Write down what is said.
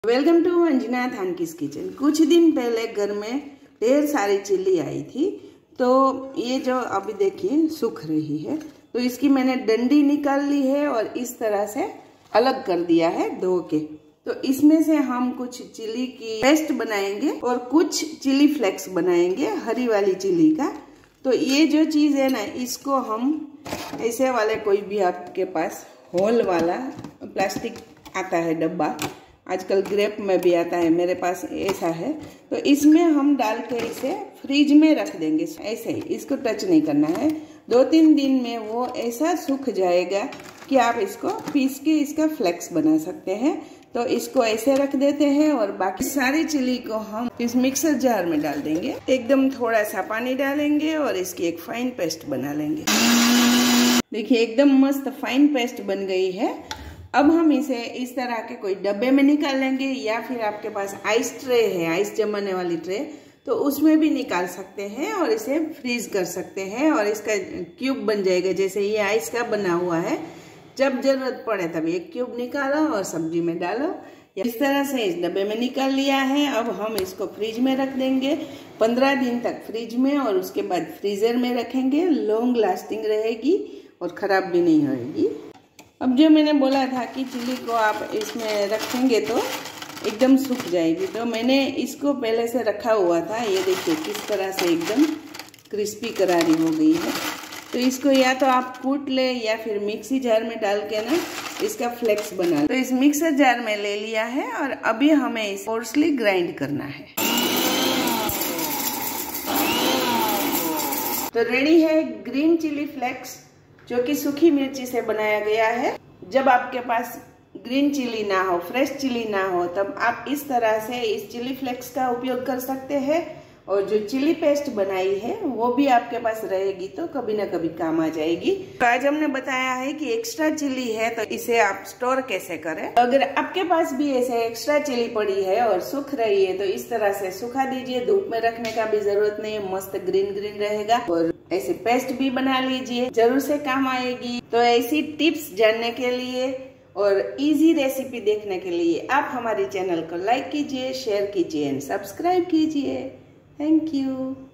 Welcome to Anjana Thanki's kitchen. कुछ दिन पहले घर में ढेर सारी चिल्ली आई थी, तो ये जो अभी देखिए सूख रही है, तो इसकी मैंने डंडी निकाल ली है और इस तरह से अलग कर दिया है धो के। तो इसमें से हम कुछ चिल्ली की पेस्ट बनाएंगे और कुछ चिल्ली फ्लेक्स बनाएंगे हरी वाली चिल्ली का। तो ये जो चीज़ है ना, इसको हम ऐसे वाले कोई भी आपके पास होल वाला प्लास्टिक आता है डब्बा, आजकल ग्रेप में भी आता है, मेरे पास ऐसा है, तो इसमें हम डाल के इसे फ्रिज में रख देंगे। ऐसे ही इसको टच नहीं करना है। 2-3 दिन में वो ऐसा सूख जाएगा कि आप इसको पीस के इसका फ्लेक्स बना सकते हैं। तो इसको ऐसे रख देते हैं और बाकी सारी चिल्ली को हम इस मिक्सर जार में डाल देंगे। एकदम थोड़ा सा पानी डालेंगे और इसकी एक फाइन पेस्ट बना लेंगे। देखिए एकदम मस्त फाइन पेस्ट बन गई है। अब हम इसे इस तरह के कोई डब्बे में निकाल लेंगे, या फिर आपके पास आइस ट्रे है, आइस जमाने वाली ट्रे, तो उसमें भी निकाल सकते हैं और इसे फ्रीज कर सकते हैं और इसका क्यूब बन जाएगा। जैसे ये आइस का बना हुआ है, जब जरूरत पड़े तब एक क्यूब निकालो और सब्जी में डालो। इस तरह से इस डब्बे में निकाल लिया है। अब हम इसको फ्रिज में रख देंगे 15 दिन तक फ्रिज में, और उसके बाद फ्रीजर में रखेंगे। लॉन्ग लास्टिंग रहेगी और ख़राब भी नहीं होगी। अब जो मैंने बोला था कि चिल्ली को आप इसमें रखेंगे तो एकदम सूख जाएगी, तो मैंने इसको पहले से रखा हुआ था। ये देखिए किस तरह से एकदम क्रिस्पी करारी हो गई है। तो इसको या तो आप कूट ले या फिर मिक्सी जार में डाल के ना इसका फ्लेक्स बना ले। तो इस मिक्सर जार में ले लिया है और अभी हमें इसे कोर्सली ग्राइंड करना है। तो रेडी है ग्रीन चिली फ्लेक्स, जो कि सूखी मिर्ची से बनाया गया है। जब आपके पास ग्रीन चिली ना हो, फ्रेश चिली ना हो, तब आप इस तरह से इस चिली फ्लेक्स का उपयोग कर सकते हैं। और जो चिली पेस्ट बनाई है वो भी आपके पास रहेगी तो कभी ना कभी काम आ जाएगी। तो आज हमने बताया है कि एक्स्ट्रा चिली है तो इसे आप स्टोर कैसे करें। अगर आपके पास भी ऐसे एक्स्ट्रा चिली पड़ी है और सूख रही है तो इस तरह से सुखा दीजिए। धूप में रखने का भी जरूरत नहीं है, मस्त ग्रीन ग्रीन रहेगा। और ऐसे पेस्ट भी बना लीजिए, जरूर से काम आएगी। तो ऐसी टिप्स जानने के लिए और इजी रेसिपी देखने के लिए आप हमारे चैनल को लाइक कीजिए, शेयर कीजिए एंड सब्सक्राइब कीजिए। Thank you.